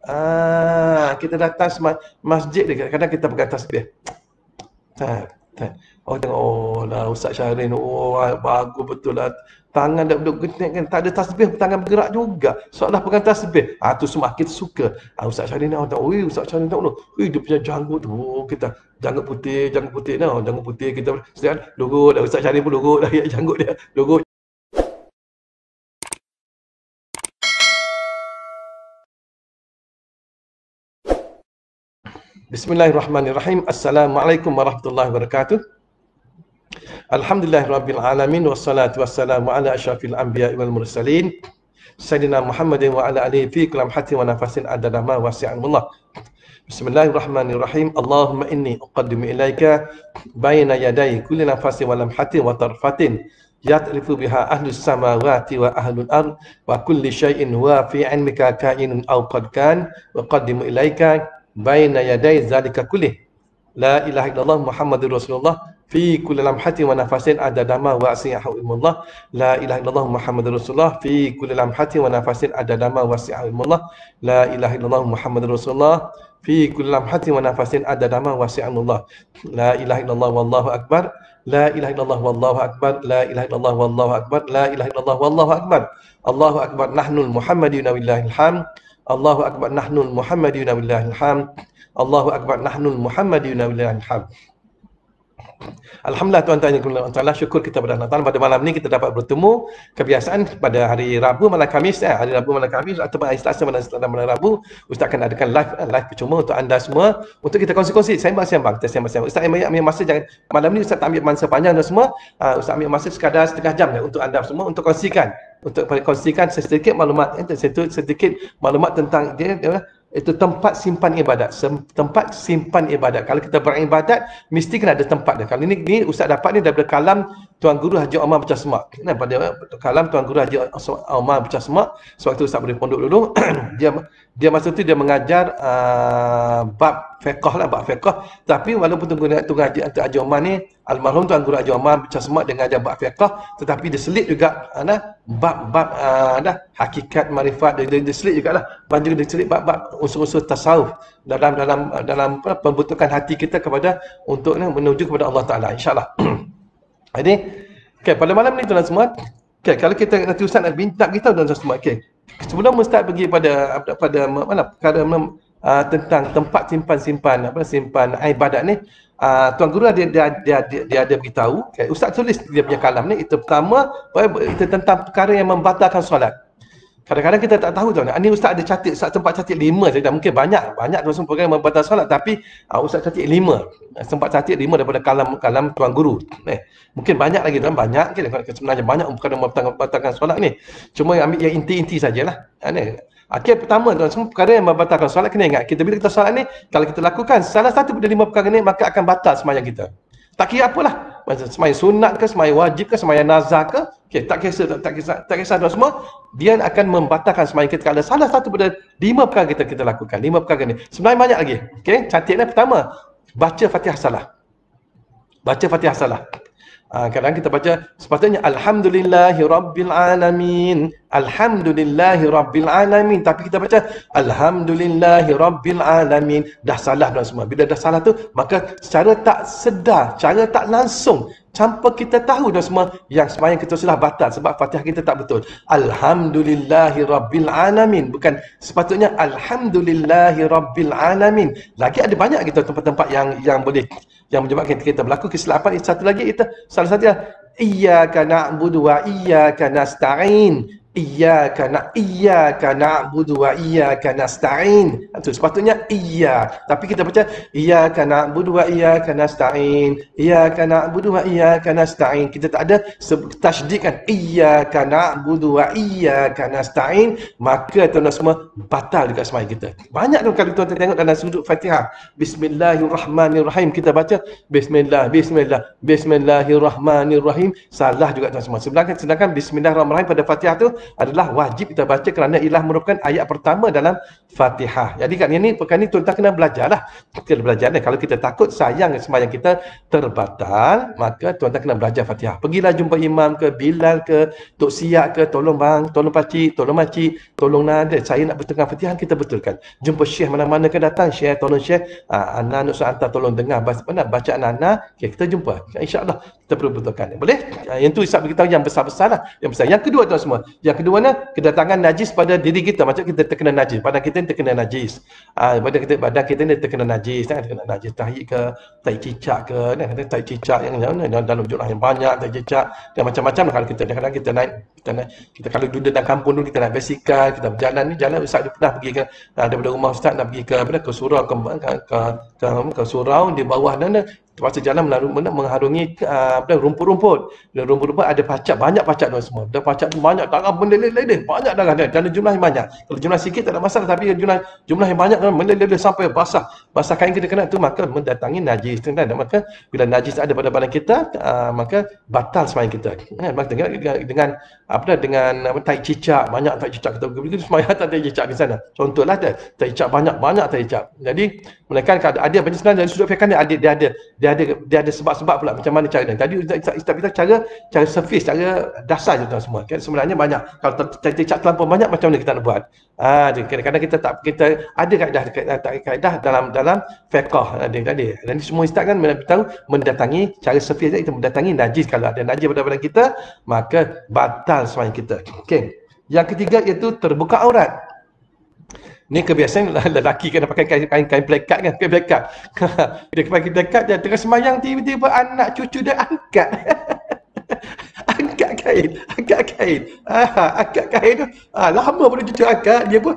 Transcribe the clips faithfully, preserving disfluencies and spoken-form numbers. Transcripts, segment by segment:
Ah, kita datang masjid dia, kadang-kadang kita pegang tasbih. Tak, tak. Oh tengok, oh lah Ustaz Syahrin, oh bagus betul lah. Tangan dah duduk genek kan, tak ada tasbih, tangan bergerak juga. Seolah pegang tasbih. Ah tu semua kita suka. Ah Ustaz Syahrin ni, oh tak, oi Ustaz Syahrin tak noh. Oi dia punya janggut tu, oh, kita janggut putih, janggut putih nah, janggut putih kita sedang lurut dah Ustaz Syahrin pun lurut dah ya, janggut dia, lurut. Bismillahirrahmanirrahim. Assalamualaikum warahmatullahi wabarakatuh. Alhamdulillahirabbil alamin wassalatu wassalamu ala asyrafil anbiya'i wal mursalin sayyidina Muhammadin wa ala alihi fi kulli hatin wa nafasin adada ma wasi'allah. Bismillahirrahmanirrahim. Allahumma inni uqaddimu ilaika baina yaday kulli nafasin wa lamhatin wa tarfatin yatrifu biha ahlus samawati wa ahlul ard wa kulli syai'in wa fi 'ilmika kainun aw qad kan wa qaddimu ilaika baina yaday zalika kullih la ilaha illallah muhammadur rasulullah fi kulli lamhatin wa nafasin adada ma wasi'ahu ilmullah la ilaha illallah muhammadur rasulullah fi kulli lamhatin wa nafasin adada ma wasi'ahu ilmullah la ilaha illallah muhammadur rasulullah fi kulli lamhatin wa nafasin adada ma wasi'ahu ilmullah la ilaha illallah wallahu akbar la ilaha illallah wallahu akbar la ilaha illallah wallahu akbar la ilaha illallah wallahu akbar Allahu akbar nahnul muhammadiyuna billahil hamd Allahu akbar nahnul muhammadiyuna billahil hamd Allahu akbar nahnul muhammadiyuna billahil hamd. Alhamdulillah tuan-tuan yang Allah Taala, syukur kita pada Allah Taala pada malam ni kita dapat bertemu. Kebiasaan pada hari Rabu malam Khamis eh, hari Rabu malam Khamis ataupun hari Selasa malam, malam Rabu Ustaz akan adakan live live percuma untuk anda semua untuk kita kongsi-kongsi sembang-sembang kita sembang-sembang. Ustaz ambil, ambil masa jangan malam ni Ustaz tak ambil masa panjang dan semua. Uh, Ustaz ambil masa sekadar setengah jam ya, untuk anda semua untuk kongsikan untuk kongsikan sedikit maklumat eh, sedikit maklumat tentang dia, dia itu tempat simpan ibadat. Tempat simpan ibadat. Kalau kita beribadat, mesti kena ada tempat dia. Kalau ini, ni Ustaz dapat ni daripada kalam Tuan Guru Haji Omar Pecah Semak. Nah, pada kalam Tuan Guru Haji Omar Pecah Semak, sewaktu Ustaz boleh pondok dulu, dia dia masa tu dia mengajar uh, bab fiqh lah, bab fiqh. Tapi walaupun Tuan Guru Haji Haji Omar ni, almarhum Tuan Guru Haji Omar Pecah Semak dia mengajar bab fiqh, tetapi dia selit juga uh, bab-bab uh, dah hakikat marifat, dia, dia, dia selit jugalah. Banjir dia selit bab-bab unsur-unsur tasawuf dalam dalam dalam pembentukan hati kita kepada untuk ni, menuju kepada Allah Taala insya-Allah. Jadi, okay, pada malam ni tuan-tuan semua, okay, kalau kita nanti Ustaz nak minta kita tuan-tuan semua, okay. Sebelum Ustaz pergi pada pada mana perkara uh, tentang tempat simpan-simpan apa simpan ibadat ni, uh, Tuan Guru dia dia dia dia, dia ada beritahu, okay, Ustaz tulis dia punya kalam ni, itu pertama itu tentang perkara yang membatalkan solat. Kadang-kadang kita tak tahu tuan. Ini Ustaz ada catat, Ustaz tempat catat lima saja. Mungkin banyak, banyak tuan semua perkara yang membatalkan solat, tapi uh, Ustaz catat lima. Sempat catat lima daripada kalam-kalam Tuan Guru. Eh, mungkin banyak lagi tuan, banyak ke sebenarnya banyak perkara yang membatalkan solat ni. Cuma ambil yang inti-inti sajalah. Ha ni. Okey, pertama tuan semua perkara yang membatalkan solat kena ingat. Kita bila kita solat ni, kalau kita lakukan salah satu daripada lima perkara ni, maka akan batal sembahyang kita. Tak kira apalah, sembahyang sunat ke, sembahyang wajib ke, sembahyang nazar ke, okey, tak kisah, tak kisah, tak kisah tuan semua, dia akan membatalkan sembahyang kita kalau salah satu daripada lima perkara kita kita lakukan. Lima perkara ni. Sebenarnya banyak lagi. Okey, catatnya pertama, baca Fatihah salah. Baca Fatihah salah. Ha, kadang kita baca sepatutnya Alhamdulillahi Rabbil Alamin, Alhamdulillahi Rabbil Alamin, tapi kita baca Alhamdulillahi Rabbil Alamin. Dah salah tuan semua. Bila dah salah tu, maka secara tak sedar, secara tak langsung, tanpa kita tahu dah semua, yang sembahyang kita sudah batal sebab Fatihah kita tak betul. Alhamdulillahi Rabbil Alamin, bukan sepatutnya Alhamdulillahi Rabbil Alamin. Lagi ada banyak kita tempat-tempat yang yang boleh yang menyebabkan kita berlaku kesilapan. Satu lagi itu salah satu ya, iyyaka na'budu wa iyyaka nasta'in. Iyyaka na iyyaka na'budu wa iyyaka nasta'in. Itu sepatutnya iya, tapi kita baca iyyaka na'budu wa iyyaka nasta'in. Iyyaka na'budu wa iyyaka nasta'in. Kita tak ada tasydid kan, iyyaka na'budu wa iyyaka nasta'in, maka tuan-tuan semua batal juga sembahyang kita. Banyak tu kalau tuan-tuan tengok dalam sudut Fatihah, Bismillahirrahmanirrahim, kita baca bismillah bismillah bismillahirrahmanirrahim, salah juga tuan semua. Sedangkan sedangkan bismillahirrahmanirrahim pada Fatihah tu adalah wajib kita baca kerana ialah merupakan ayat pertama dalam Fatihah. Jadi kat ni perkara ni tuan-tuan kena belajarlah. Kita belajar ni. Kalau kita takut sayang sembahyang kita terbatal, maka tuan-tuan kena belajar Fatihah. Pergilah jumpa imam ke, Bilal ke, Tok Siak ke, tolong bang, tolong pakcik, tolong makcik, tolong nada, saya nak betulkan Fatihah, kita betulkan. Jumpa syekh mana-mana ke datang, syekh, tolong syekh, ah, Ana nak hantar tolong dengar mana bacaan Ana, okay, kita jumpa. InsyaAllah kita perlu betulkan. Boleh? Ah, yang tu Ustaz beritahu yang besar-besar lah. Yang besar. Yang kedua tuan semua. Yang kedua ni, kedatangan najis pada diri kita. Macam kita terkena najis. Badan kita ni terkena najis. Ah, badan kita badan kita ni terkena najis. Kan? Terkena najis. Tahi ke, tahi cicak ke. Kan? Tahi cicak yang dalam jumlah yang banyak, tahi cicak. Dan macam-macam lah kalau kita. Kadang-kadang kita naik, kita naik, kita kalau duduk dalam kampung dulu, kita naik basikal, kita berjalan ni, jalan Ustaz dia pernah pergi ke, ah, daripada rumah Ustaz nak pergi ke, ke surau, ke, ke, ke, ke, ke surau, di bawah mana, terpaksa jalan mengharungi uh, rumput-rumput. Dan rumput-rumput ada pacak, banyak pacak tu semua. Dan pacak tu banyak, darah mendelir-delir, banyak darah dia. Dan jumlah yang banyak. Kalau jumlah sikit tak ada masalah, tapi jumlah jumlah yang banyak mendelir-delir sampai basah. Basah kain kita kena tu, maka mendatangi najis. Dan maka bila najis ada pada badan kita, uh, maka batal sembahyang kita. Ya, maka dengan, dengan apa dengan apa, tai cicak, banyak tai cicak kita begitu sembahyang tai cicak di sana. Contohlah ada tai cicak banyak-banyak tai cicak. Jadi mereka ada ada banyak sebenarnya dari sudut fiqh ni ada dia ada dia ada dia ada sebab-sebab pula macam mana cara dia. Tadi Ustaz kita cara cara surface, cara dasar je tuan semua. Kan sebenarnya banyak. Kalau cecak terlampau banyak macam mana kita nak buat? Ah, kadang-kadang kita tak kita ada kaedah kaedah dalam dalam fiqh ada tadi. Dan semua Ustaz kan beritahu mendatangi cara surface kita mendatangi najis. Kalau ada najis pada badan kita, maka batal sembahyang kita. Okey. Yang ketiga iaitu terbuka aurat. Ni kebiasaan lelaki kena pakai kain kain, kain plekat kan, kain plekat. Dia pakai plekat dia tengah sembahyang tiba-tiba anak cucu dia angkat. angkat kain, angkat kain. Ah, angkat kain tu. Ah, lama pun cucu angkat, dia pun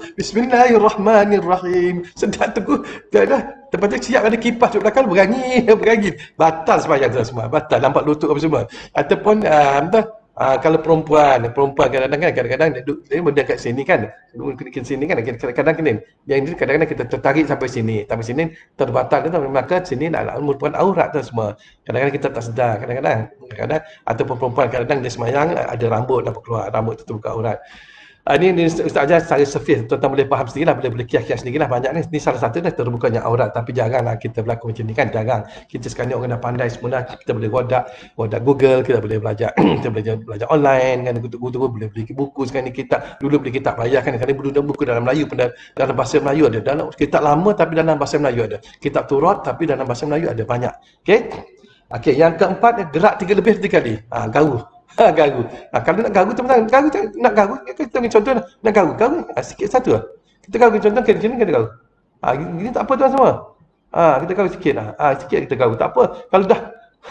bismillahirrahmanirrahim. Sedap tu dah dah tempat tu siap ada kipas di belakang berangin, berangin. Batal sembahyang tu semua. Batal nampak lutut apa semua. Ataupun ah, entah Ah, kalau perempuan, perempuan kadang-kadang kadang-kadang dia, dia benda kat sini kan, ke sini kan, kadang-kadang kena. Yang ini kadang-kadang kita tertarik sampai sini, sampai sini terbatal tu, maka sini adalah merupakan aurat tu semua. Kadang-kadang kita tak sedar, kadang-kadang, kadang-kadang ataupun perempuan kadang-kadang dia semayang ada rambut nampak keluar, rambut tu terbuka aurat. Uh, ini, ini Ustaz ajar secara surface, tuan-tuan boleh faham sendirilah, boleh boleh kias-kias sendirilah banyak ni. Ini salah satu dah terbukanya aurat, tapi janganlah kita berlaku macam ni kan, jangan. Kita sekarang ni orang dah pandai semua, kita boleh wadak, wadak Google, kita boleh belajar, kita belajar belajar online kan, guru-guru boleh beli buku sekarang ni kita dulu beli kitab bayar kan, sekarang ni buku dalam Melayu pun dalam bahasa Melayu ada, dalam kitab lama tapi dalam bahasa Melayu ada. Kitab Taurat tapi dalam bahasa Melayu ada banyak. Okey. Okey, yang keempat gerak tiga lebih tiga kali. Ah, garu. Ha, garu. Ha, kalau nak garu teman-teman, garu nak garu, kita ambil contoh nak garu, garu ha, sikit satu lah. Kita garu contoh ke sini kita garu. Ha, gini tak apa tuan semua. Ha, kita garu sikit lah. Ha, sikit kita garu. Tak apa. Kalau dah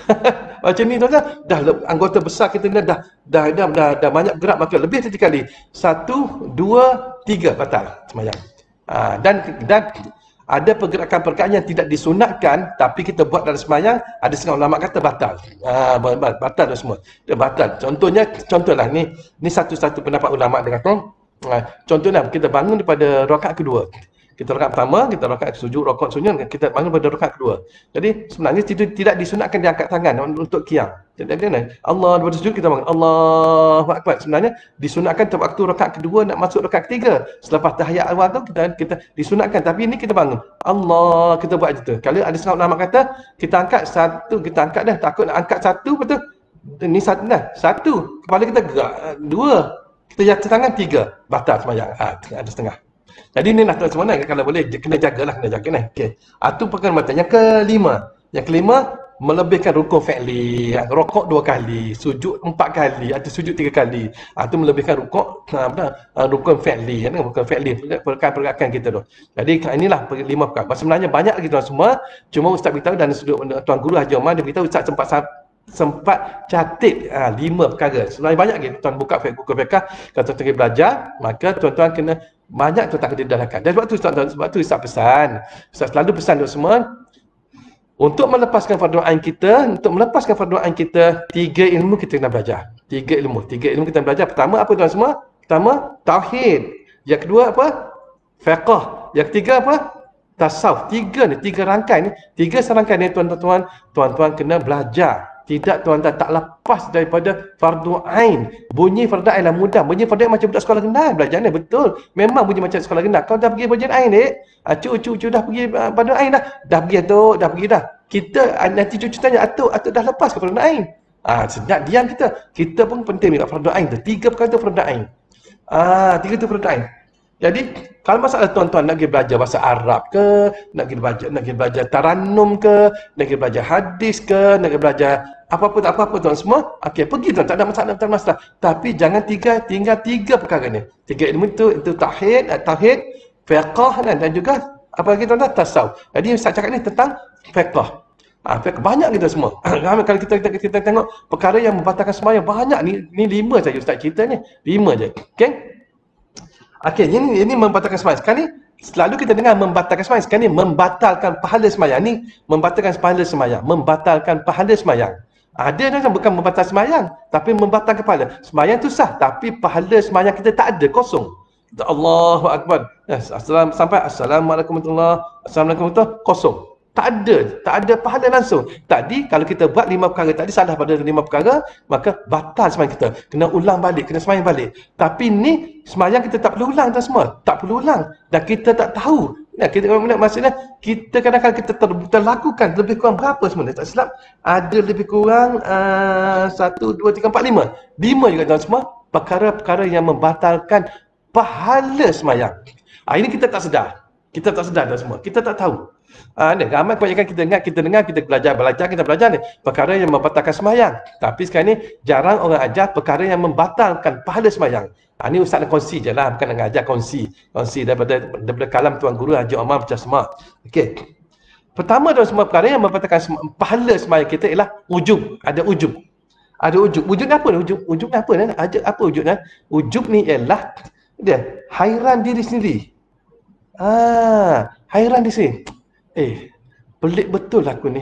macam ni tuan-tuan, dah anggota besar kita ni dah dah dah, dah, dah, dah banyak gerak maka lebih dari tiga kali. Satu, dua, tiga batal sembahyang. Ha, dan dan ada pergerakan-pergerakan yang tidak disunatkan tapi kita buat dalam sembahyang, ada setengah ulama kata batal. Ah, batal dah semua. Dia batal. Contohnya, contohlah ni, ni satu-satu pendapat ulama dia kata, ah, contohnya kita bangun daripada rakaat kedua. Kita rakaat pertama, kita rakaat sujud, rakaat sujud, kita bangun pada rakaat kedua. Jadi sebenarnya itu tidak disunatkan diangkat tangan untuk qiyam. Jadi Allah daripada sujud kita bangun Allahu Akbar. Sebenarnya disunatkan waktu rakaat kedua nak masuk rakaat ketiga. Selepas tahiyat awal tu kita kita disunatkan, tapi ini kita bangun Allah, kita buat macam tu. Kalau ada setengah ulama kata kita angkat satu, kita angkat dah, takut nak angkat satu betul. Ni satu dah. Satu, kepala kita gerak. Dua, kita jatuh tangan, tiga, batal sembahyang. Ha, ada setengah. Jadi ni nak tahu semua nak, kalau boleh kena jagalah, kena jaga ni. Okey. Ah tu perkara mata. Yang kelima, yang kelima melebihkan rukun fi'li. Rokok dua kali, sujud empat kali atau sujud tiga kali. Ah tu melebihkan rukun apa? Rukun fi'li, kan? Rukun fi'li pergerakan kita tu. Jadi inilah lima perkara. Sebenarnya banyak lagi tuan semua. Cuma ustaz beritahu dan sudut tuan guru Haji Omar dia beritahu ustaz sempat sempat catat ha, lima perkara. Sebenarnya banyak lagi tuan buka buku fiqh kalau tuan belajar, maka tuan-tuan kena banyak tuan-tuan kena didahkan. Dan sebab tu tuan-tuan, sebab tu Ustaz pesan. Ustaz selalu pesan untuk semua untuk melepaskan fardu ain kita, untuk melepaskan fardu ain kita, tiga ilmu kita kena belajar. Tiga ilmu, tiga ilmu kita belajar. Pertama apa tuan semua? Pertama tauhid. Yang kedua apa? Fiqh. Yang ketiga apa? Tasawuf. Tiga ni, tiga rangkaian ni, tiga serangkaian ni tuan-tuan, tuan-tuan kena belajar. Tidak tuan-tuan, tak lepas daripada fardu ain. Bunyi fardu ain lah mudah. Bunyi fardu ain macam budak sekolah rendah belajar ni, betul. Memang bunyi macam sekolah rendah. Kau dah pergi fardu ain, dek? Ah, cu, cu, cu dah pergi uh, fardu ain dah. Dah pergi atuk, dah pergi dah. Kita uh, nanti cucu tanya, atuk, atuk dah lepas ke fardu ain? Ah, senyap diam kita. Kita pun penting juga fardu ain tu. Tiga perkara tu fardu ain. Ah, tiga tu fardu ain. Jadi, kalau masalah tuan-tuan nak pergi belajar bahasa Arab ke, nak pergi belajar, nak pergi belajar Tarannum ke, nak pergi belajar hadis ke, nak pergi belajar apa-apa tak apa-apa tuan semua, okey, pergi tuan, tak ada masalah, tak ada masalah. Tapi jangan tiga, tinggal tiga perkara ni. Tiga ilmu itu, itu tauhid, tauhid, fiqh dan juga apa lagi tuan-tuan, tasawuf. Jadi saya cakap ni tentang fiqh. Ah, fiqh banyak kita semua. Kalau kita, kita kita tengok perkara yang membatalkan sembahyang banyak ni, ni lima saja ustaz cerita ni. Lima je. Okey? Okey, ini ini membatalkan sembahyang. Sekarang ni selalu kita dengar membatalkan sembahyang. Sekarang ni membatalkan pahala sembahyang. Ni membatalkan pahala sembahyang, membatalkan pahala sembahyang. Ada yang bukan membatalkan sembahyang, tapi membatalkan pahala. Sembahyang tu sah, tapi pahala sembahyang kita tak ada, kosong. Kita Allahu Akbar. Assalam, sampai Assalamualaikum warahmatullahi wabarakatuh. Assalamualaikum warahmatullahi wabarakatuh. Kosong. Tak ada, tak ada pahala langsung. Tadi kalau kita buat lima perkara tadi salah pada lima perkara, maka batal sembahyang kita. Kena ulang balik, kena sembahyang balik. Tapi ni sembahyang kita tak perlu ulang tuan semua. Tak perlu ulang. Dan kita tak tahu. Ya, kita maksudnya kita kadang-kadang kita ter, terlakukan lebih kurang berapa sebenarnya? Tak silap. Ada lebih kurang uh, satu, dua, tiga, empat, lima. Lima juga tuan semua. Perkara-perkara yang membatalkan pahala sembahyang. Ah, ini kita tak sedar. Kita tak sedar tuan semua. Kita tak tahu. Ah, ni ramai kebanyakan kita dengar, kita dengar, kita belajar, belajar, kita belajar ni perkara yang membatalkan sembahyang. Tapi sekarang ni jarang orang ajar perkara yang membatalkan pahala sembahyang. Ah, ni ustaz nak kongsi je lah, bukan nak ajar, kongsi. Kongsi daripada daripada kalam tuan guru Haji Omar macam semua. Okey. Pertama dalam semua perkara yang membatalkan pahala sembahyang kita ialah ujub. Ada ujub. Ada ujub. Ujub ni apa ni? Ujub, ujub ni apa ni? Ada apa ujub ni? Ujub ni ialah dia hairan diri sendiri. Ah, hairan diri sendiri. Eh, pelik betul lah aku ni.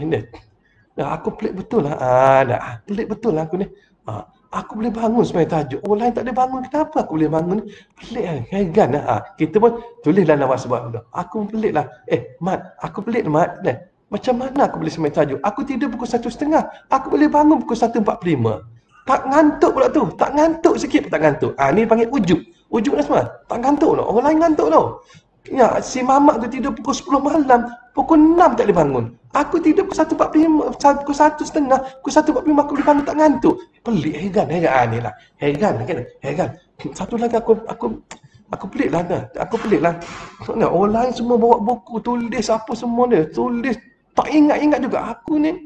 Nah, aku pelik betul lah. Ah, dah. Pelik betul lah aku ni. Ah, aku boleh bangun sembahyang tahajud. Orang lain tak boleh bangun. Kenapa aku boleh bangun? Pelik kan? Heran lah. Ah, kita pun tulislah nama sebab. Aku pelik lah. Eh, Mat, aku pelik lah, Mat. Nah, macam mana aku boleh sembahyang tahajud? Aku tidur pukul satu setengah. Aku boleh bangun pukul satu empat puluh lima. Tak ngantuk pula tu. Tak ngantuk sikit pun tak ngantuk. Ah, ni panggil ujub. Ujub lah semua. Tak ngantuk tau. Orang lain ngantuk tau. Ya, si mamak tu tidur pukul sepuluh malam, pukul enam tak boleh bangun. Aku tidur pukul satu empat puluh lima, pukul satu setengah, pukul satu empat puluh lima aku boleh bangun tak ngantuk. Pelik, heran, heran. Ah, ni lah. Heran, kan? Heran. Satu lagi aku, aku, aku pelik lah. Aku pelik lah. Orang lain semua bawa buku, tulis apa semua dia. Tulis, tak ingat-ingat juga. Aku ni,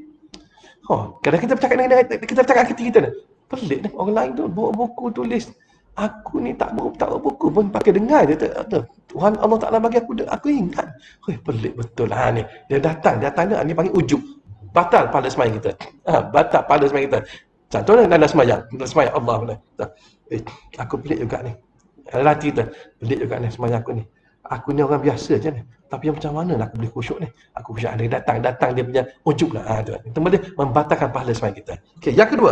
oh, kadang kita bercakap dengan kita bercakap hati kita ni. Pelik ni, orang lain tu bawa buku, tulis. Aku ni tak bawa, tak bawa buku pun pakai dengar je. Tak, Tuhan Allah Ta'ala bagi aku, aku ingat. Hui, pelik betul lah ni. Dia datang, dia datang dia, ni panggil ujub. Batal pahala sembahyang kita. Ha, batal pahala sembahyang kita. Contohnya dalam sembahyang. Dalam sembahyang Allah. Eh, aku pelik juga ni. Lelaki kita, pelik juga ni sembahyang aku ni. Aku ni orang biasa je ni. Tapi macam mana lah aku boleh khusyuk ni? Aku khusyuk. Dia datang, datang dia punya ujub lah. Ha, tu. Itu dia membatalkan pahala sembahyang kita. Okey, yang kedua.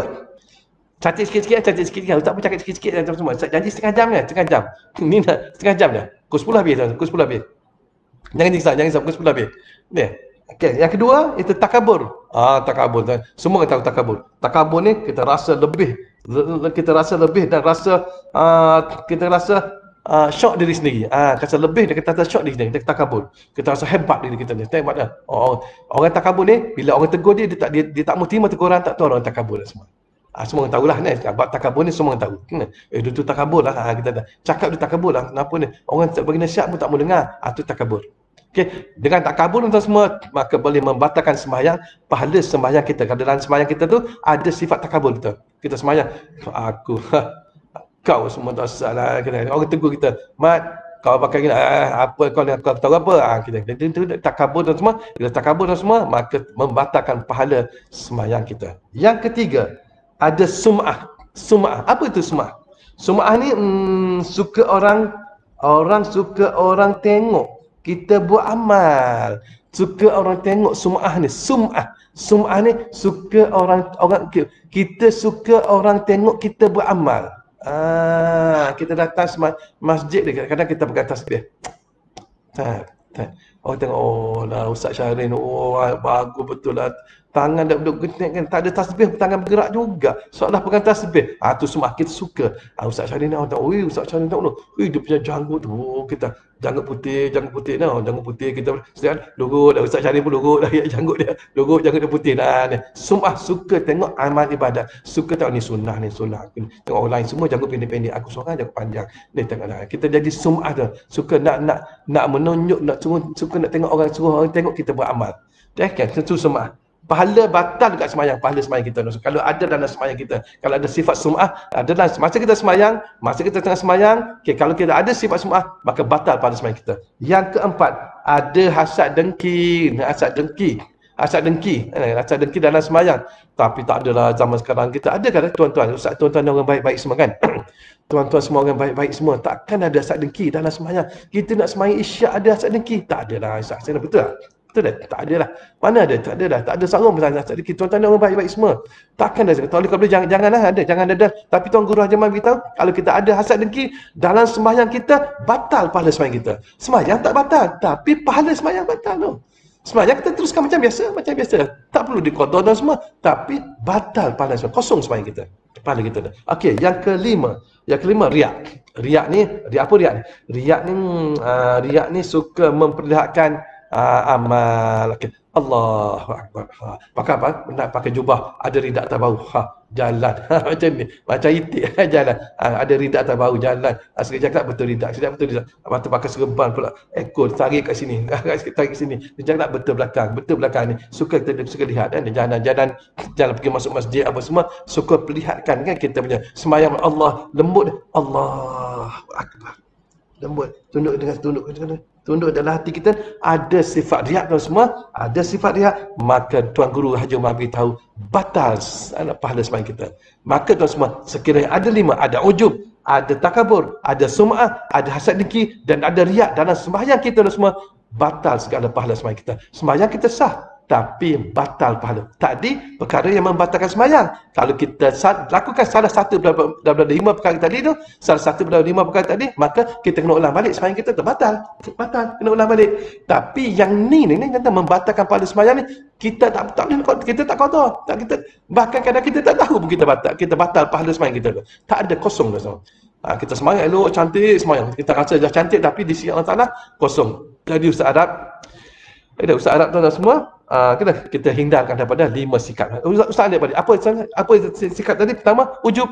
Cantik sikit-sikit, cantik sikit-sikit. Ustaz pun cakap sikit-sikit macam semua. Ustaz janji setengah jam kan? Setengah jam. Ni dah setengah jam dah. Pukul sepuluh habis tuan. Pukul sepuluh habis. Jangan risau, jangan risau. Pukul sepuluh habis. Ni. Okey, yang kedua itu takabur. Ah, takabur tuan. Semua orang tahu takabur. Takabur ni kita rasa lebih, kita rasa lebih dan rasa uh, kita rasa uh, syok diri sendiri. Ah, rasa lebih dan kita rasa syok diri sendiri. Kita takabur. Kita rasa hebat diri kita ni. Hebat dah. Oh, orang takabur ni bila orang tegur dia dia tak dia, dia tak mau terima teguran, tak tahu orang takabur dah semua. Ah, semua orang tahulah ni. Bab takabur ni semua orang tahu. Hmm. Eh, dia tu takabur lah. Ha, kita dah cakap dia takabur lah. Kenapa ni? Orang tak bagi nasihat pun tak mau dengar. Ah, tu takabur. Okey, dengan takabur tuan semua, maka boleh membatalkan sembahyang, pahala sembahyang kita. Kalau dalam sembahyang kita tu ada sifat takabur kita. Kita sembahyang, aku, kau semua tak salah. Orang tegur kita, Mat, kau pakai gini, ah, apa kau ni, kau tahu apa? Ah, kita itu takabur tuan semua. Bila takabur tuan semua, maka membatalkan pahala sembahyang kita. Yang ketiga, ada sum'ah. Sum'ah. Apa itu sum'ah? Sum'ah ni hmm, suka orang orang suka orang tengok kita buat amal. Suka orang tengok sum'ah ni. Sum'ah. Sum'ah ni suka orang orang kita suka orang tengok kita buat amal. Ah, kita datang masjid dia, kadang-kadang kita pegang tasbih. Ha, Orang tengok, oh lah Ustaz Syahrin, oh bagus betul lah. Tangan dah duduk genek kan, tak ada tasbih, tangan bergerak juga. Seolah pegang tasbih. Ah tu semua kita suka. Ah Ustaz Syahrin ni orang tahu, oi Ustaz Syahrin tahu tu. Oi dia punya janggut tu, oh, kita janggut putih, janggut putih nah, janggut putih kita sedang lurut dah Ustaz Syahrin pun lurut dah ya janggut dia. Lurut janggut dia putih nah. Sumah suka tengok amal ibadat. Suka tengok ni sunnah ni sunnah. Tengok orang lain semua janggut pendek-pendek, aku seorang janggut panjang. Ni tengoklah. Kita jadi sumah tu. Suka nak nak nak menunjuk, nak suruh, suka nak tengok orang suruh orang tengok kita beramal. Dah kan tentu sumah. Pahala batal dekat semayang, pahala semayang kita. Kalau ada dalam semayang kita, kalau ada sifat sum'ah, ada dalam masa kita semayang, masa kita tengah semayang, okay, kalau kita ada sifat sum'ah, maka batal pahala semayang kita. Yang keempat, ada hasad dengki, hasad dengki. Hasad dengki, eh, hasad dengki dalam semayang. Tapi tak adalah zaman sekarang kita ada kan tuan-tuan, ustaz tuan-tuan orang baik-baik semua kan. Tuan-tuan semua orang baik-baik semua, takkan ada hasad dengki dalam semayang. Kita nak semayang isyak ada hasad dengki, tak adalah hasad. Saya betul tak? Betul tak? Tak ada lah. Mana ada? Tak ada dah. Tak ada seorang pun hasad dengki. Tuan-tuan orang baik-baik semua. Takkan ada. Kalau boleh jangan janganlah ada, jangan ada. Tapi Tuan Guru Haji Mahdi beritahu, kalau kita ada hasad dengki dalam sembahyang kita, batal pahala sembahyang kita. Sembahyang tak batal, tapi pahala sembahyang batal tu. Sembahyang kita teruskan macam biasa, macam biasa. Tak perlu diqada dan semua, tapi batal pahala sembahyang. Kosong sembahyang kita. Pahala kita dah. Okey, yang kelima. Yang kelima riak. Riak ni, riak apa riak ni? Riak ni uh, riak ni suka memperlihatkan uh, amal. Okay. Allahu Akbar. Ha. Pakai apa? Nak pakai jubah, ada ridak terbau. Ha, jalan. Ha, macam ni. Macam itik jalan. Ha, ada ridak terbau jalan. Ha, sekejap tak betul ridak. Sekejap betul ridak. Lepas tu pakai serban pula. Ekor tarik kat sini. Tarik kat sini. Sekejap tak betul belakang. Betul belakang ni. Suka kita suka lihat kan. Jalan-jalan jalan pergi masuk masjid apa semua. Suka perlihatkan kan kita punya sembahyang Allah lembut. Allahu Akbar. Lembut. Tunduk dengan tunduk dengan tunduk dalam hati kita ada sifat riak dan semua, ada sifat riak, maka Tuan Guru Haji Umar beritahu batal pahala sembahyang kita. Maka tuan semua, sekiranya ada lima, ada ujub, ada takabur, ada sum'ah, ada hasad dengki dan ada riak dalam sembahyang kita dan semua, batal segala pahala sembahyang kita. Sembahyang kita sah, tapi batal pahala. Tadi perkara yang membatalkan sembahyang. Kalau kita lakukan salah satu daripada lima perkara tadi tu, salah satu daripada lima perkara tadi, maka kita kena ulang balik sembahyang kita terbatal. Batal, kena ulang balik. Tapi yang ni ni ni kata membatalkan pahala sembahyang ni, kita tak tak kita tak qada. Tak kita bahkan kadang kita tak tahu pun kita batal. Kita batal pahala sembahyang kita tu. Tak ada kosong dah semua. Ha, kita sembahyang elok, cantik sembahyang. Kita rasa dah cantik tapi di sisi Allah Taala kosong. Jadi Ustaz Arab, ada Ustaz Arab tuan-tuan semua, Uh, kita kita hindarkan daripada lima sikap. Ustaz, Ustaz lihat balik. Apa apa sikap tadi? Pertama, ujub.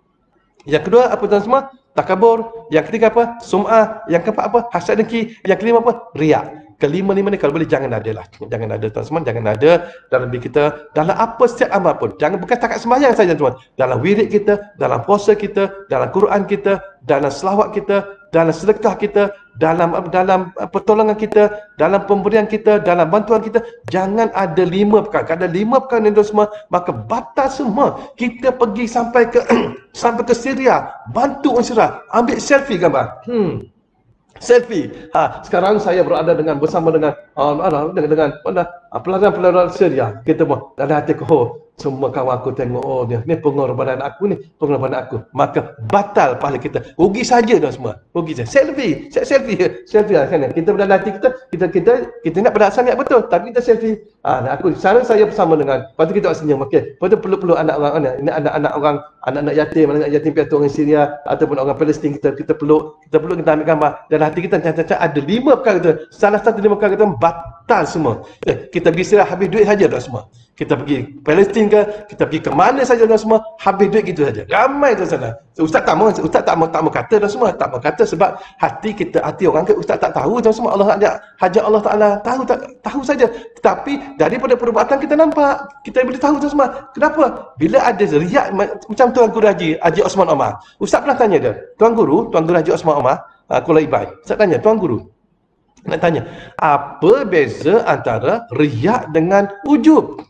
Yang kedua apa tuan semua? Takabur. Yang ketiga apa? Sum'ah. Yang keempat apa? Hasad dengki. Yang kelima apa? Riak. Kelima-lima ni kalau boleh jangan ada lah. Jangan ada tuan semua, jangan ada dalam diri kita, dalam apa setiap amal pun. Jangan bukan setakat sembahyang saja tuan. Dalam wirid kita, dalam puasa kita, dalam Quran kita, dalam selawat kita, dalam sedekah kita, dalam dalam pertolongan kita, dalam pemberian kita, dalam bantuan kita, jangan ada lima perkara. Kalau ada lima perkara itu semua, maka batal semua. Kita pergi sampai ke sampai ke Syria, bantu orang Syria, ambil selfie gambar. Hmm. Selfie. Ha, sekarang saya berada dengan bersama dengan uh, dengan dengan pelajar-pelajar Syria. Kita pun dalam hati aku, oh, semua kawan aku tengok, oh ni, ni pengorbanan aku ni, pengorbanan aku. Maka batal pahala kita. Rugi saja dah semua. Rugi saja. Selfie, selfie, selfie lah kan. Kita dalam hati kita, kita kita kita nak pada asal niat betul, tapi kita selfie. Ah, ha, aku sekarang saya bersama dengan, lepas tu kita buat senyum. Okey. Lepas tu perlu-perlu anak orang mana? Ini anak-anak orang, anak-anak yatim, anak yatim piatu orang Syria ataupun orang Palestin, kita kita peluk, kita peluk, kita ambil gambar. Dalam hati kita cacat-cacat ada lima perkara tu. Salah satu lima perkara tu batal semua. Eh, kita bisa habis duit saja dah semua. Kita pergi Palestin ke, kita pergi ke mana saja dah semua, habis duit gitu saja. Ramai tu sana. So, Ustaz tak mau, Ustaz tak mau tak mau kata dah semua, tak mau kata sebab hati kita, hati orang ke Ustaz tak tahu dah semua. Allah ada hajat Allah Taala tahu tak tahu saja. Tapi daripada perbuatan kita nampak, kita boleh tahu dah semua. Kenapa? Bila ada riak macam Tuan Guru Haji Haji Osman Omar. Ustaz pernah tanya dia, Tuan Guru, Tuan Guru Haji Osman Omar, Kuala Ibai. Ustaz tanya, Tuan Guru, nak tanya, apa beza antara riak dengan ujub?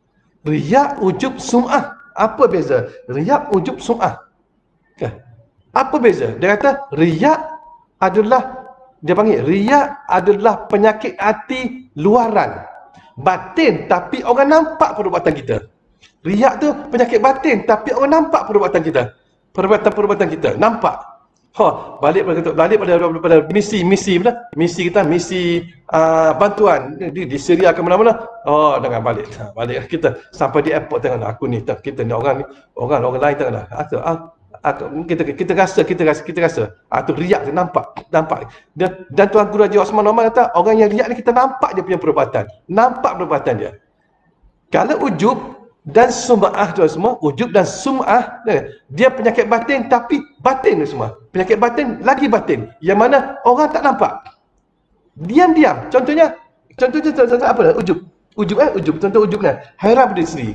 Riak, ujub, sum'ah. Apa beza? Riak, ujub, sum'ah. Okay. Apa beza? Dia kata riak adalah, dia panggil riak adalah penyakit hati luaran. Batin tapi orang nampak perbuatan kita. Riak tu penyakit batin tapi orang nampak perbuatan kita. Perbuatan-perbuatan kita nampak. Ha, balik pada balik pada, pada, pada misi misi apa? Misi kita misi uh, bantuan di, di Syria ke mana-mana. Oh, dengan balik. Ha, balik kita sampai di airport tengok aku ni, kita ni orang ni, orang orang lain tengok dah. Ah, Atau kita kita rasa kita rasa kita rasa atau riak tu nampak nampak dan, dan Tuan Guru Haji Osman Omar kata orang yang riak ni kita nampak dia punya perbuatan, nampak perbuatan dia. Kalau ujub dan sum'ah tu semua, ujub dan sum'ah dia penyakit batin, tapi batin tu semua penyakit batin lagi batin yang mana orang tak nampak, diam-diam. Contohnya contohnya contoh apa dah ujub ujub eh ujub contoh ujub ni hairan diri sendiri,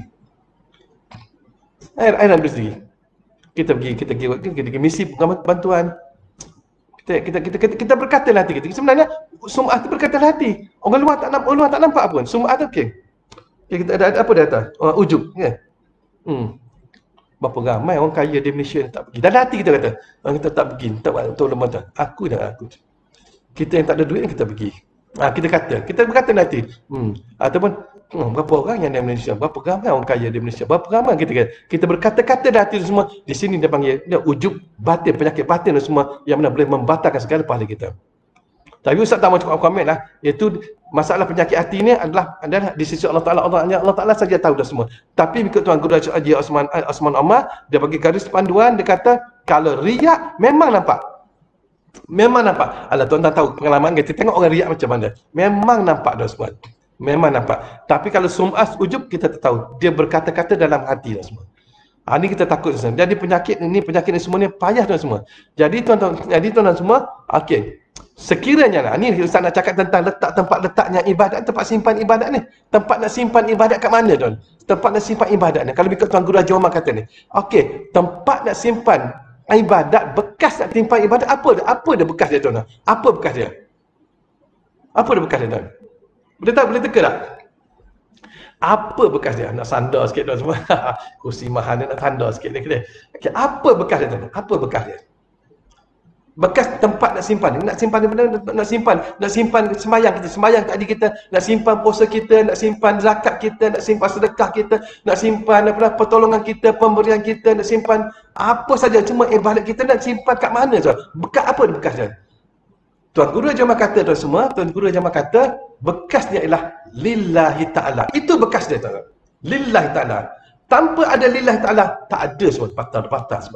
hairan diri sendiri. Kita pergi kita pergi kita pergi misi bantuan. Kita kita kita kita, kita berkata hati kita. Sebenarnya sum'ah tu berkata hati. Orang luar tak nampak, orang luar tak nampak pun. Sum'ah tu okey. Okay, kita ada, ada apa dia kata? Orang ujub, ya. Hmm. Berapa ramai orang kaya di Malaysia yang tak pergi. Dan hati kita kata, orang kita tak pergi, tak buat tolong bantuan. Aku dan aku. Kita yang tak ada duit kita pergi. Ah, kita kata, kita berkata nanti. Hmm. Ataupun Hmm, berapa orang yang di Malaysia? Berapa ramai orang kaya di Malaysia? Berapa ramai kita kata? Kita berkata-kata dah hati semua. Di sini dia panggil dia ujub batin, penyakit batin semua yang mana boleh membatalkan segala pahala kita. Tapi Ustaz tak mau cakap komen lah. Iaitu masalah penyakit hati ni adalah adalah di sisi Allah Taala. Allah, Allah Taala saja tahu dah semua. Tapi ikut Tuan Guru Haji Osman Osman Omar, dia bagi garis panduan, dia kata kalau riak memang nampak. Memang nampak. Alah tuan-tuan tahu pengalaman kita tengok orang riak macam mana. Memang nampak dah semua. Memang nampak. Tapi kalau sum'ah ujub kita tak tahu. Dia berkata-kata dalam hati dah semua. Ha, ni kita takut semua. Jadi penyakit ni, penyakit ni semua ni payah tuan semua. Jadi tuan-tuan, jadi tuan-tuan semua, okey. Sekiranya lah, ni Ustaz nak cakap tentang letak tempat letaknya ibadat, tempat simpan ibadat ni. Tempat nak simpan ibadat kat mana tuan? Tempat nak simpan ibadat ni. Kalau ikut Tuan Guru Haji Omar kata ni. Okey, tempat nak simpan ibadat, bekas nak simpan ibadat, apa dia? Apa dia bekas dia tuan? Apa bekas dia? Apa dia bekas dia tuan? Boleh tak? Boleh teka tak? Apa bekas dia? Nak sandar sikit tuan semua. Kursi mahal dia nak sandar sikit dia. Okay, apa bekas dia tuan? Apa bekas dia? Bekas tempat nak simpan. Nak simpan nak, nak simpan, nak simpan sembahyang kita, sembahyang tadi kita, nak simpan puasa kita, nak simpan zakat kita, nak simpan sedekah kita, nak simpan apa pertolongan kita, pemberian kita, nak simpan apa saja, cuma ibadat kita nak simpan kat mana tuan? Bekas apa dia bekas dia? Tuan Guru Haji Omar kata tuan semua, Tuan Guru Haji Omar kata bekasnya ialah lillahi ta'ala. Itu bekas dia tuan. Lillahi ta'ala. Tanpa ada lillahi ta'ala, tak ada semua patah-patah semua.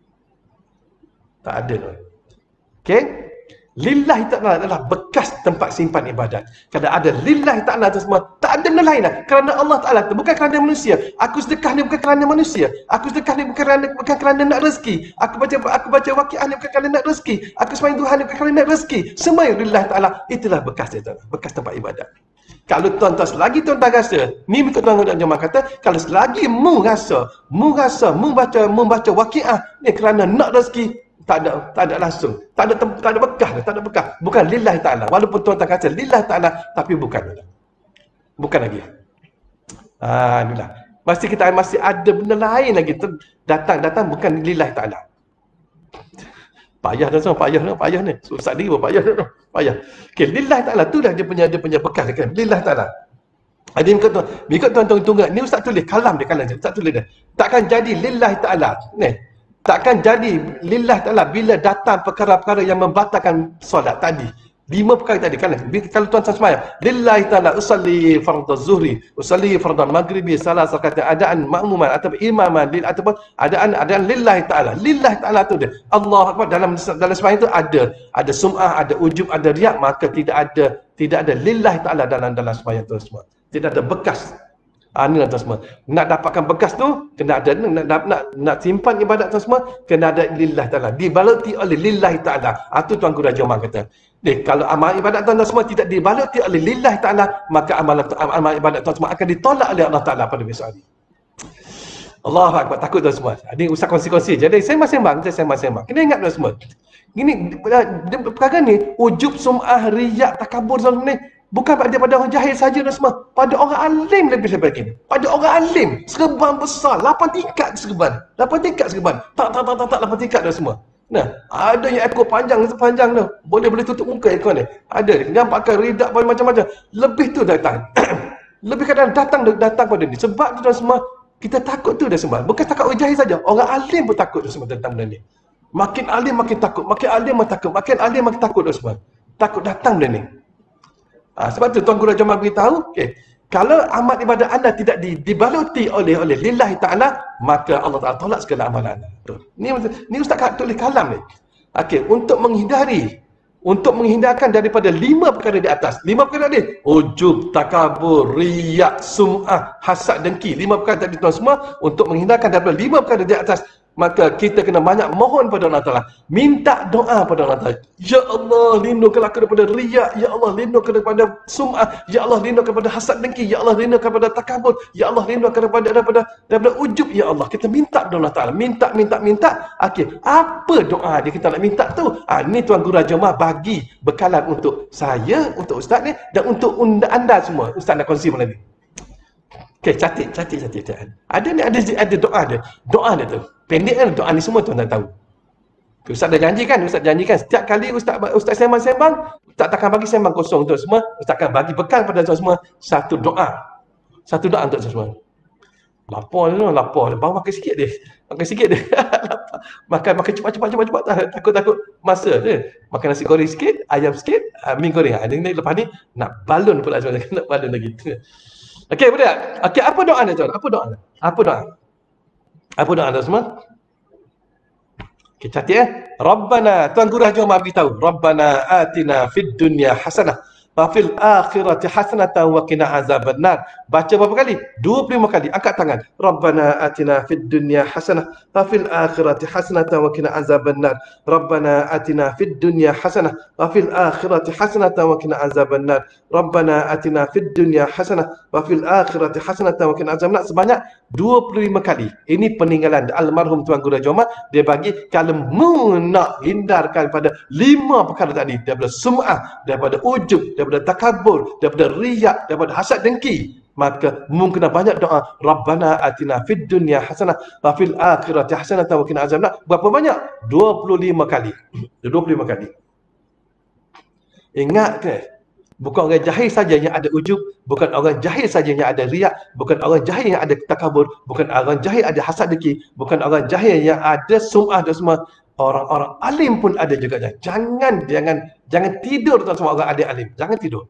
Tak ada tuan. Okey? Lillahi ta'ala adalah bekas tempat simpan ibadat. Kalau ada lillahi ta'ala tu semua, tak ada benda lain lah. Kerana Allah Ta'ala tu, bukan kerana manusia. Aku sedekah ni bukan kerana manusia. Aku sedekah ni bukan kerana, bukan kerana nak rezeki. Aku baca aku baca waqiah ni bukan kerana nak rezeki. Aku sembahyang Tuhan ni bukan kerana nak rezeki. Semua yang lillahi ta'ala, itulah bekas dia ta'ala. Bekas tempat ibadat. Kalau tuan-tuan selagi tuan-tuan rasa, ni ikut Tuan Guru Haji Omar kata, kalau selagi mu rasa, mu rasa, mu baca, mu baca waqiah ni kerana nak rezeki, tak ada tak ada langsung, tak ada tak ada bekas, tak ada bekas, bukan lillahi ta'ala. Walaupun tuan-tuan kata lillahi ta'ala, tapi bukan bukan lagi. Ah, inilah, masih kita masih ada benda lain lagi tu datang datang bukan lillahi ta'ala. Payah dah semua, payah dah, payah ni. Susah diri pun payah dah, payah. Okey, lillahi ta'ala tu dah dia punya dia punya bekas kan, lillahi ta'ala. Ada ikut tuan, ikut tuan-tuan tunggu. Ni ustaz tulis kalam dia, kalam dia. Ustaz tulis dia. Takkan jadi lillahi ta'ala. Ni takkan jadi lillah ta'ala bila datang perkara-perkara yang membatalkan solat tadi. Lima perkara tadi kan. Kalau tuan-tuan sembahyang, lillahi ta'ala usalli fardhu zuhri, usalli fardhu maghribi, salah kata adaan makmuman atau imaman lil ataupun adaan adaan lillahi ta'ala. Lillahi ta'ala tu dia. Allah Akbar, dalam dalam sembahyang tu ada ada sum'ah, ada ujub, ada riak, maka tidak ada tidak ada lillahi ta'ala dalam dalam sembahyang tu semua. Tidak ada bekas. Ah, ni lah tuan semua. Nak dapatkan bekas tu, kena ada nak nak nak, nak simpan ibadat tuan semua, kena ada lillahi ta'ala. Dibaluti oleh lillahi ta'ala. Ah, tu Tuan Guru Haji Omar kata. Deh, kalau amal ibadat tuan semua tidak dibaluti oleh lillahi ta'ala, maka amal amal ibadat tuan semua akan ditolak oleh Allah Ta'ala pada besok hari. Allahu Akbar, takut tuan semua. Ini usah kongsi-kongsi. Jadi saya sembang, saya sembang-sembang. Kena ingat tuan semua. Ini perkara ni, ujub, sum'ah, riyak, takabur tuan ni, bukan pada pada orang jahil saja dan semua. Pada orang alim lebih daripada ini. Pada orang alim, serban besar, lapan tingkat serban. lapan tingkat serban. Tak tak tak tak, tak lapan tingkat dah semua. Nah, ada yang ekor panjang sepanjang tu. Boleh boleh tutup muka ekor ni. Ada yang pakai ridak macam-macam. Lebih tu datang. Lebih kadang datang datang pada ni. Sebab tu dah semua kita takut tu dah semua. Bukan takut orang jahil saja. Orang alim pun takut dah semua tentang benda ni. Makin alim makin takut, makin alim makin takut, makin alim makin takut dah semua. Takut datang benda ni. Ha, sebab tu Tuan Guru Jamal beritahu, okay, kalau amal ibadat anda tidak di, dibaluti oleh oleh lillahi ta'ala, maka Allah Ta'ala tolak segala amalan anda. Ni, ni Ustaz tulis kalam ni. Okey, untuk menghindari, untuk menghindarkan daripada lima perkara di atas. Lima perkara ni, ujub, takabur, riak, sum'ah, hasad, dengki. Lima perkara tadi tuan semua, untuk menghindarkan daripada lima perkara di atas, maka kita kena banyak mohon pada Allah Ta'ala. Minta doa pada Allah Ta'ala. Ya Allah, lindungkanlah aku daripada riak. Ya Allah, lindungkan daripada sum'ah. Ya Allah, lindungkan daripada hasad dengki. Ya Allah, lindungkan daripada takabur. Ya Allah, lindungkan daripada daripada, daripada ujub. Ya Allah, kita minta pada Allah Ta'ala. Minta, minta, minta. Okey, apa doa dia kita nak minta tu? Ah, ni Tuan Guru Jemaah bagi bekalan untuk saya, untuk Ustaz ni, dan untuk anda semua. Ustaz nak kongsi malam ni. Okey, catat, catat, catat, catat. Ada ni, ada ada doa dia. Doa dia tu. Pendek kan doa ni semua tuan tak tahu. Ustaz dah janjikan, Ustaz janjikan setiap kali Ustaz Ustaz sembang-sembang, Ustaz takkan bagi sembang kosong untuk semua. Ustaz akan bagi bekal pada tuan semua satu doa. Satu doa untuk tuan semua. Lapar tu, lapar. Baru makan sikit dia. Makan sikit dia. makan makan cepat-cepat cepat-cepat takut-takut masa dia. Makan nasi goreng sikit, ayam sikit, mi goreng. Ada ni lepas ni nak balon pula sebenarnya, nak balon lagi. Okey, boleh tak? Okey, apa doa dia tuan? Apa doa? Apa doa? Apa doa anda semua? Okay, catat ya. Rabbana, Tuan Guru Haji Omar beritahu. Rabbana atina fid dunya hasanah wa fil akhirati hasanatan wa qina azabannar. Baca berapa kali? dua puluh lima kali. Angkat tangan. Rabbana atina fid dunya hasanah wa fil akhirati hasanatan wa qina azabannar. Rabbana atina fid dunya hasanah wa fil akhirati hasanatan wa qina azabannar. Rabbana atina fid dunya hasanah wa fil akhirati hasanatan wa qina azabannar. Sebanyak dua puluh lima kali. Ini peninggalan almarhum Tuan Guru Joma. Dia bagi kalau mu nak hindarkan pada lima perkara tadi, daripada sum'ah, daripada ujub, daripada takabur, daripada riak, daripada hasad dengki, maka mu kena banyak doa. Rabbana atina fid dunya hasanah wa fil akhirati hasanah wa qina azabannar. Berapa banyak? dua puluh lima kali. dua puluh lima kali. Ingat ke? Bukan orang jahil saja yang ada ujub, bukan orang jahil saja yang ada riak, bukan orang jahil yang ada takabur, bukan orang jahil ada hasad dengki, bukan orang jahil yang ada sum'ah dan semua. Orang-orang alim pun ada juga. Jangan jangan jangan tidur tuan semua orang ada alim. Jangan tidur.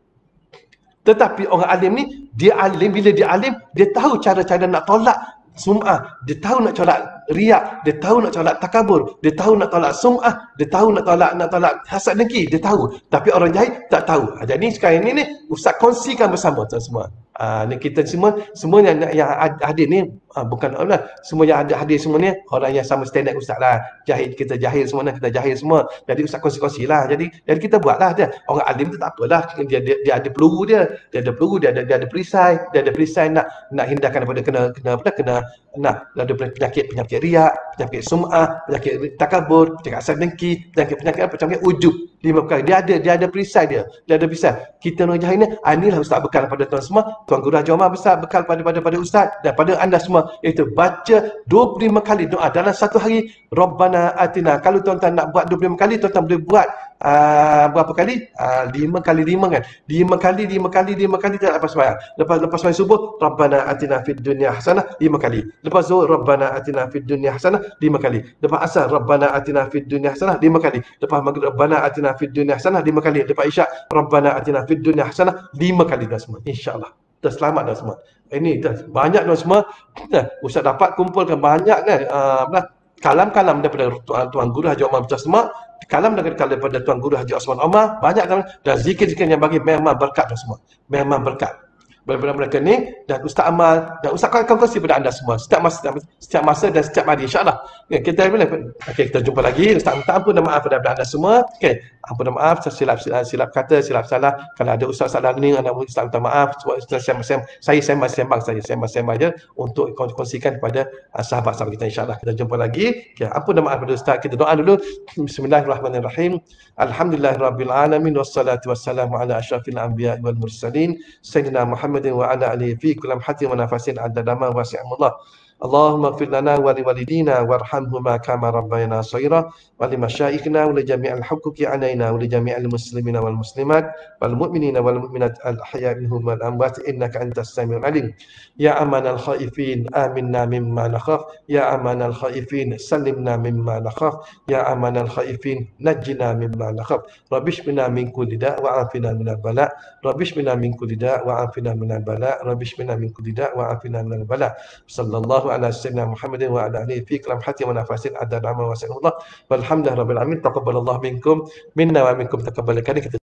Tetapi orang alim ni, dia alim, bila dia alim, dia tahu cara-cara nak tolak sum'ah, dia tahu nak tolak riak, dia tahu nak tolak takabur, dia tahu nak tolak sum'ah, dia tahu nak tolak nak tolak hasad dengki, dia tahu. Tapi orang jahil tak tahu. Jadi sekarang ini ni Ustaz kongsikan bersama tuan semua. Ah, ni kita semua semua yang yang hadir ni ah, bukan orang, semua yang ada hadir semua ni orang yang sama standard Ustaz lah. Jahil, kita jahil semua, kita jahil semua. Jadi Ustaz kongsi-kongsi lah. Jadi jadi kita buatlah dia. Orang alim tu tak apalah. Dia dia, dia ada peluru dia. Dia ada peluru, dia ada dia ada perisai, dia ada perisai nak nak hindarkan daripada kena kena apa kena nak ada penyakit penyakit riak, penyakit sum'ah, penyakit takabur, penyakit asal dengki, penyakit penyakit apa penyakit ujub. Lima perkara. Dia ada dia ada perisai dia. Dia ada perisai. Kita orang jahil ni, inilah Ustaz bekal pada tuan semua. Tuan Guru Haji Omar besar bekal pada pada pada Ustaz dan pada anda semua, iaitu baca dua puluh lima kali doa dalam satu hari. Rabbana atina. Kalau tuan-tuan nak buat dua puluh lima kali, tuan-tuan boleh buat uh, berapa kali? Uh, lima kali lima kan? lima kali, lima kali, lima kali tak lepas sembahyang. Lepas lepas sembahyang subuh, Rabbana atina fid dunya hasanah lima kali. Lepas zuhur, Rabbana atina fid dunya hasanah lima kali. Lepas asar, Rabbana atina fid dunya hasanah lima kali. Lepas maghrib, Rabbana atina fid dunya hasanah lima kali. Lepas isyak, Rabbana atina fid dunya hasanah lima kali dah semua. Insya-Allah. Dah selamat dah semua. Ini dah banyak dah semua. Nah, Ustaz dapat kumpulkan banyak kan uh, kalam-kalam daripada Tuan, Tuan Guru Haji Omar Besar semua. Kalam daripada Tuan Guru Haji Osman Omar. Banyak kan. Dan zikir-zikir yang bagi memang berkat dah semua. Memang berkat. Daripada mereka ni dan Ustaz Amal dan Ustaz akan kongsi pada anda semua setiap masa setiap, setiap masa dan setiap hari insya-Allah. Okay, kita boleh okay, kita jumpa lagi. Ustaz minta ampun dan maaf daripada anda semua. Okey, ampun dan maaf silap, silap silap kata, silap salah. Kalau ada ustaz salah ni, anda Ustaz minta maaf. Saya saya sembang-sembang saya sembang-sembang je untuk kongsikan kepada sahabat-sahabat kita insya-Allah. Kita jumpa lagi. Okay, ampun dan maaf pada Ustaz. Kita doa dulu. Bismillahirrahmanirrahim. Alhamdulillahirabbil alamin wassalatu wassalamu ala asyrafil anbiya'i wal mursalin sayyidina Muhammad wa ala alihi fi kulli hatin wa nafasin adada ma wasi'amullah. Allahumma ighfir lana wa liwalidina warhamhuma kama rabbayana shaghira wa limasyayikhina wa li jami'il huquqi alaina wa li jami'il muslimina wal muslimat wal mu'minina wal mu'minat al ahya'i minhum wal amwat innaka antas samiul alim. Ya amanal khaifin aminna mimma nakhaf. Ya amanal khaifin salimna mimma nakhaf. Ya amanal khaifin najjina mimma nakhaf. Rabbishmina min kulli da' wa afina minal bala'. Rabbishmina min kulli da' wa afina minal bala'. Rabbishmina min kulli da' wa afina minal bala'. Sallallahu ala sayyidina Muhammadin wa ala alihi fi kalam hati wa nafasin adad amal wa sallallahu walhamdulillah rabbil alamin. Taqabbalallahu minkum minna wa minkum taqabbal. Kita